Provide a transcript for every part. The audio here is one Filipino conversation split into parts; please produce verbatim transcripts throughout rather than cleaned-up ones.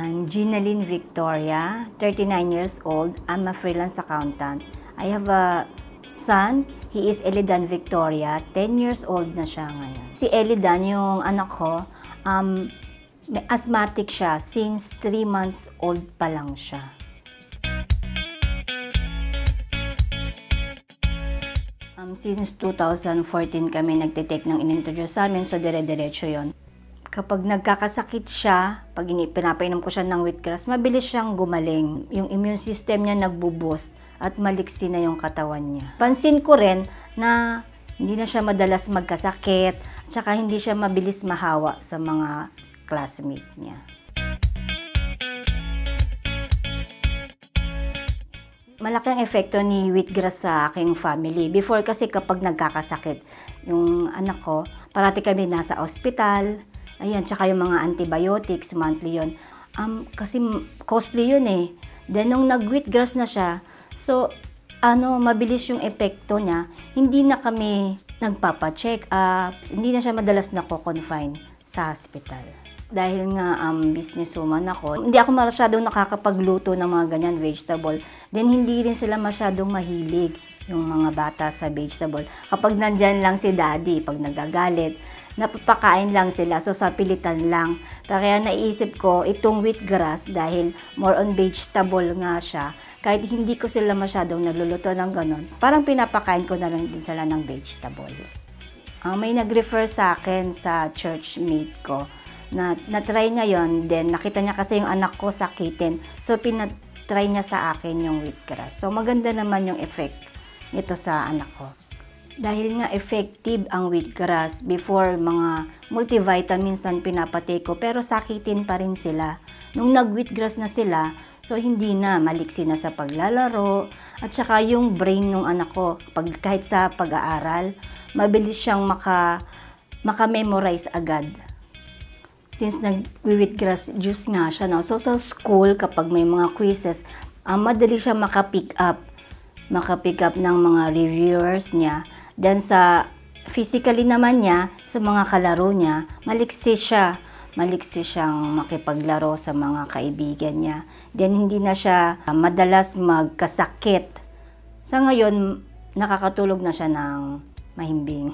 I'm Ginaline Victoria, thirty-nine years old. I'm a freelance accountant. I have a son. He is Elidan Victoria. ten years old na siya ngayon. Si Elidan, yung anak ko, um, may asthmatic siya. Since three months old pa lang siya. Um, since two thousand fourteen kami nagtitake ng in-introduce sa amin, so dire-diretso yon. Kapag nagkakasakit siya, pag pinapainom ko siya ng wheatgrass, mabilis siyang gumaling. Yung immune system niya nagbo-boost at maliksi na yung katawan niya. Pansin ko rin na hindi na siya madalas magkasakit at saka hindi siya mabilis mahawa sa mga classmate niya. Malaki ang epekto ni wheatgrass sa aking family. Before kasi kapag nagkakasakit, yung anak ko, parati kami nasa ospital. Ayan, tsaka yung mga antibiotics, monthly yun. Um, kasi costly yun eh. Then, nung nag-wheatgrass na siya, so, ano, mabilis yung epekto niya. Hindi na kami nagpapacheck up. Hindi na siya madalas nako-confine sa hospital. Dahil nga um, businesswoman ako, hindi ako masyadong nakakapagluto ng mga ganyan vegetable. Then, hindi rin sila masyadong mahilig yung mga bata sa vegetable. Kapag nandyan lang si daddy, pag nagagalit, napapakain lang sila, so sa pilitan lang. Kaya naisip ko, itong wheatgrass, dahil more on vegetable nga siya, kahit hindi ko sila masyadong nagluluto ng ganon, parang pinapakain ko na lang din sila ng vegetables. Uh, may nag-refer sa akin sa church mate ko, na na-try niya yon, then nakita niya kasi yung anak ko sakitin, so pinatry niya sa akin yung wheatgrass. So maganda naman yung effect nito sa anak ko. Dahil nga effective ang wheatgrass, before mga multivitamins ang pinapatake ko, pero sakitin pa rin sila. Nung nag-wheatgrass na sila, so hindi na, maliksi na sa paglalaro, at saka yung brain ng anak ko, pag, kahit sa pag-aaral, mabilis siyang maka, maka-memorize agad. Since nag-wheatgrass juice nga siya, no? So sa school, kapag may mga quizzes, um, madali siya maka-pick up, maka-pick up ng mga reviewers niya. Then sa physically naman niya, sa mga kalaro niya, maliksi siya. Maliksi siyang makipaglaro sa mga kaibigan niya. Then hindi na siya madalas magkasakit. Sa ngayon, nakakatulog na siya ng mahimbing.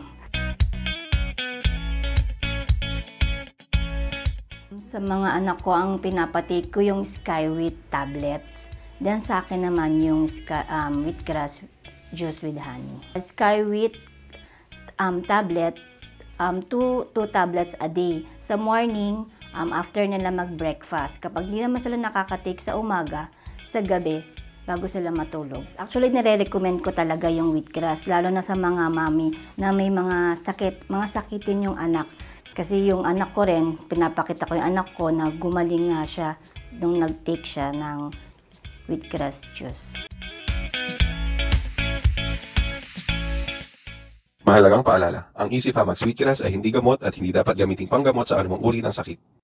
Sa mga anak ko, ang pinapatake ko yung skywheat tablets. Then sa akin naman yung um, wheatgrass juice with honey. Skywheat um, tablet, um, two, two tablets a day. Sa morning, um, after nila mag-breakfast. Kapag di naman sila nakakatake sa umaga, sa gabi, bago sila matulog. Actually, nire-recommend ko talaga yung wheatgrass, lalo na sa mga mami na may mga sakit, mga sakitin yung anak. Kasi yung anak ko rin, pinapakita ko yung anak ko na gumaling nga siya nung nag-take siya ng wheatgrass juice. Mahalagang paalala, ang Easy Famax Wheatgrass ay hindi gamot at hindi dapat gamiting panggamot sa anumang uri ng sakit.